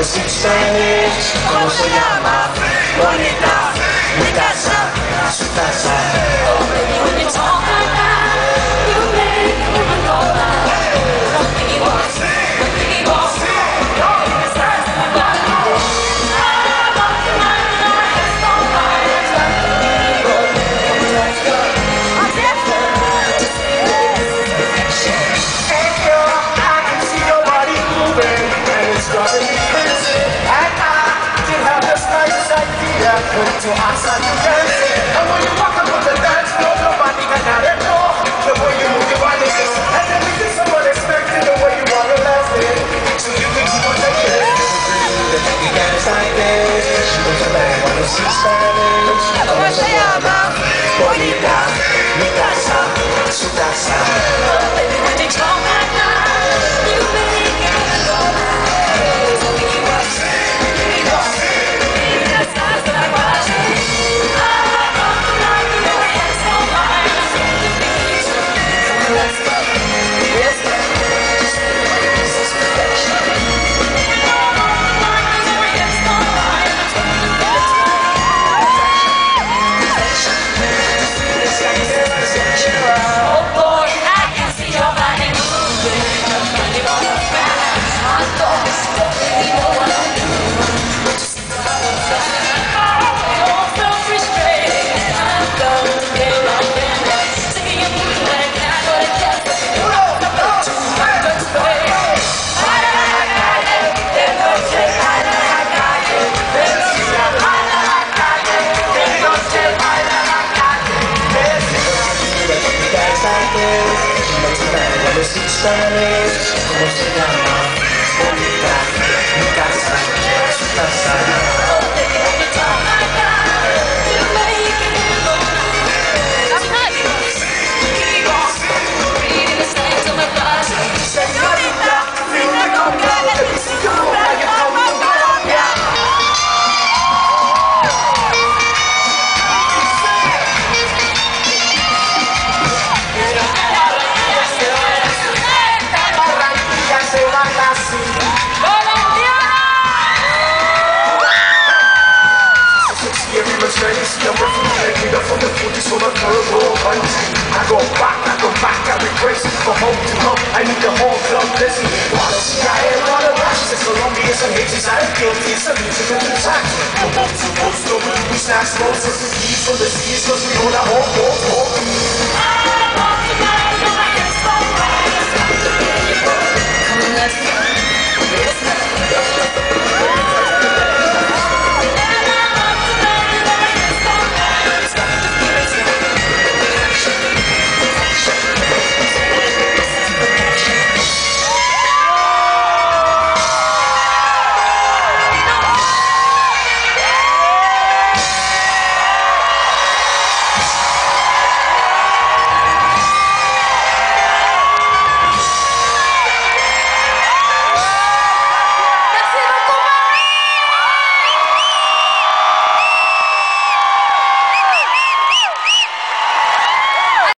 speak Spanish. ¿Cómo se llama? Bonita, mi casa, su casa. Oh, baby, when you talk like that, you make me go back. One thing you want, one thing you want. It's time to go. I want to mind my head so high. Let's go. Let's go. I'm desperate to see this perfection. Hey girl, I can see your body moving, and it's driving me crazy. And I did have the slightest idea until I saw you dancing. And when you walk up on the dance floor, nobody can not ignore the way you move your body. And then we did someone expecting the way you wanna last it. So you can keep on taking it. You dance like this. She was a man, wanna see Spanish. ¿Cómo se llama? Bonita, mi casa, su casa. Oh, baby, when you talk like that, you make me go back. One thing you want, one thing you want. It's time to go. I want to mind my head so high. Let's go. Let's go. This is perfection. Oh boy, I can see your body moving. When you wanna pass my door, you know what I do. No self-restraint. I'm going day by day. Taking your moves like that, but it gets too much to say. Dance like this. She makes a man wanna speak Spanish. ¿Cómo se llama? Bonita, mi casa, su casa. Oh, baby, when you talk like that, you make me go back. I'm not keep on reading the signs on my glass. Señorita, vine con ganas de si tú me llamas Colombia. Barranquilla se baila así. Scary restraints, I'm refrigerated up from the footage on a curve or punch. I go back, I regress from home to home. I need the whole club busy. Wanna see I am on a rush. Since Colombia, some haters, I am guilty. Some music and tracks. From home to home, so we snacks, most of the keys from the seas, cause we own our whole.